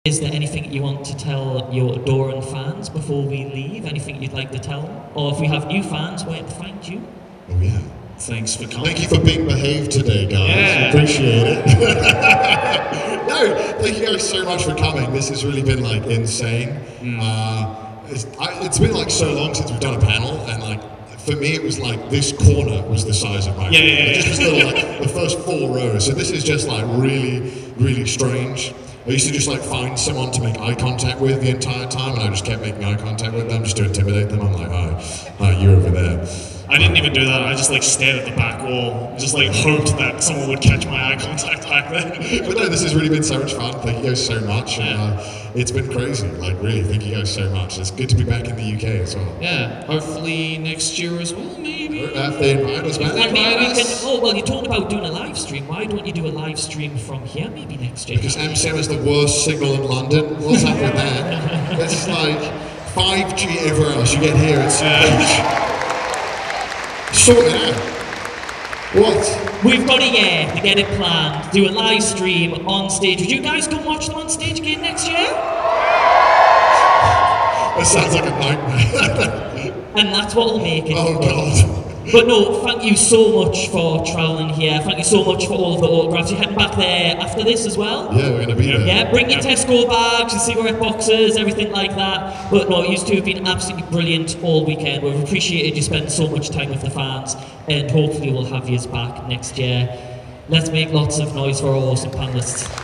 Is there anything you want to tell your adoring fans before we leave? Anything you'd like to tell them? Or if we have new fans, where to find you? Oh yeah. Thanks for coming. Thank you for being behaved today, guys. Yeah. Appreciate it. No, thank you guys so much for coming. This has really been like insane. It's been like so long since we've done a panel, and like for me it was like this corner was the size of my room. It just was little, like the first 4 rows. So this is just like really strange. I used to just like find someone to make eye contact with the entire time, and I just kept making eye contact with them just to intimidate them. I'm like, oh, you're over there. I didn't even do that. I just like stared at the back wall, just like hoped that someone would catch my eye contact back there. But no, this has really been so much fun. Thank you guys so much. And, it's been crazy. Like really, thank you guys so much. It's good to be back in the UK as well. Yeah, hopefully next year as well, maybe. If they invite us back. Oh well, you talked about doing a live stream. Why don't you do a live stream from here maybe next year? Because MCM is the worst signal in London. What's up with that? It's like 5G everywhere else. You get here, it's sort it out. What? We've got a year to get it planned. Do a live stream on stage. Would you guys come watch them on stage again next year? That sounds like a nightmare. And that's what will make it. Oh God. But no, thank you so much for travelling here. Thank you so much for all of the autographs. You're heading back there after this as well? Yeah, we're going to be there. Yeah, bring your Tesco bags, your cigarette boxes, everything like that. But no, you two have been absolutely brilliant all weekend. We've appreciated you spending so much time with the fans, and hopefully we'll have you back next year. Let's make lots of noise for our awesome panellists.